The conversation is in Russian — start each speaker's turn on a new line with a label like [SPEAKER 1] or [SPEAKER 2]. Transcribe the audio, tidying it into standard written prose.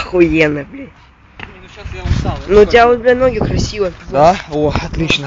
[SPEAKER 1] Охуенно, блядь.
[SPEAKER 2] Ну сейчас я устал.
[SPEAKER 1] Ну у тебя вот, бля, ноги красиво.
[SPEAKER 2] Да? О, отлично.